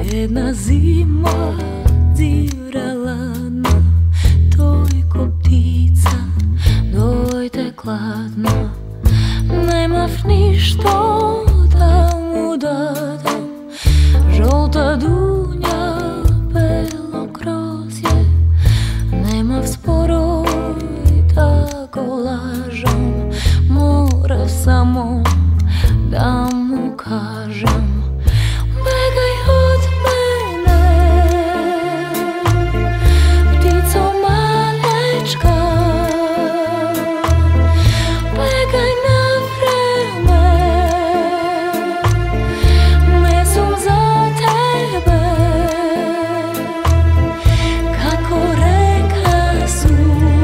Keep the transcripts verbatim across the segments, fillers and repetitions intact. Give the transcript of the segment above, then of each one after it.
Jedna zima dirala na toj ko ptica, dojte kladno. Nemav ništo da mu dadam, žolta dunja, belo grozdje. Nemav sporoj tako lažem, morav samo da mu kažem. Begaj od mene, ptico malečka, begaj na vreme, ne sam za tebe. Kako reka su,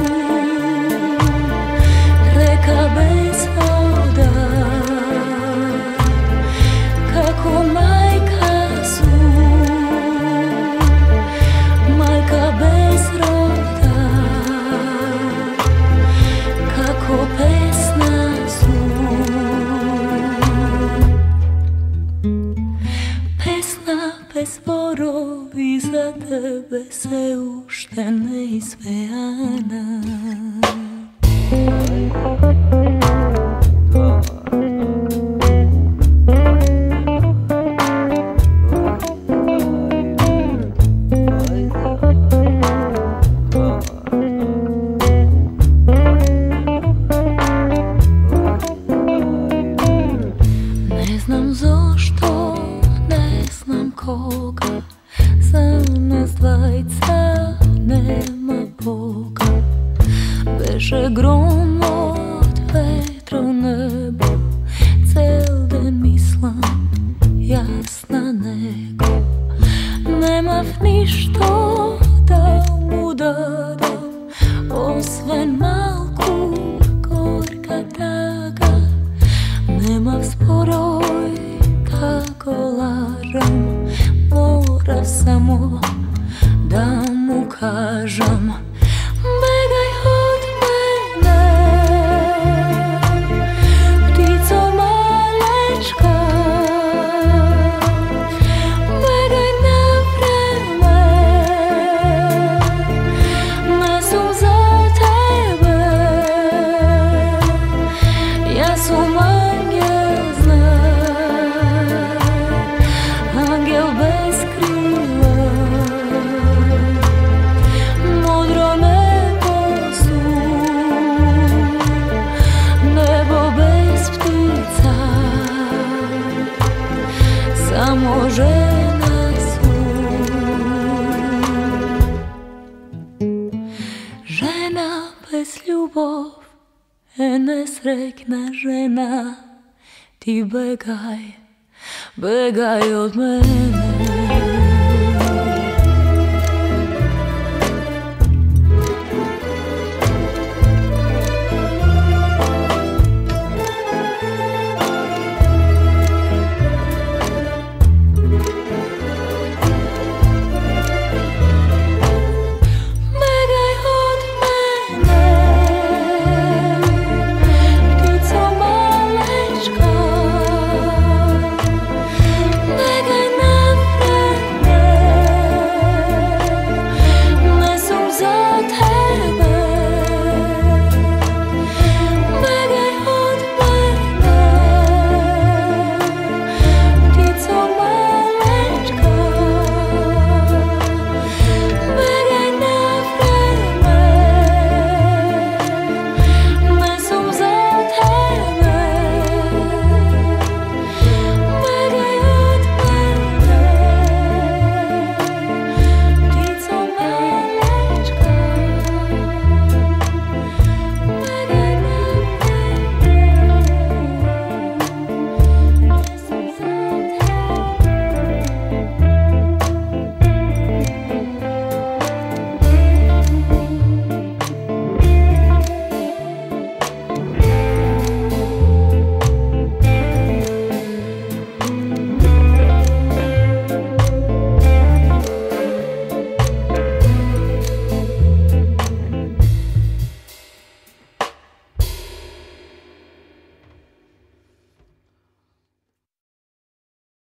reka bez voda, kako majka su, majka bez roda, kako pesna su, pesna bez borovi za tebe se ušte ne izvejana. Ne znam zašto, ne znam koga, za nas dvajca nema Boga. Beže grom od vetra u nebo, cel den mislim jasna nego. Nemav ništo da mu dadam, osven malku gorka draga. Nemav sporoj kako lažem, morav samo da mu kažem. Begaj od mene, ptico malečka, begaj na vreme, ne sam za tebe. Ja sam angel, znaj, angel bez krila, modro nebo su, nebo bez ptica, samo žena su. Žena bez ljubov je nesretna žena. Ti begaj, begaj od mene.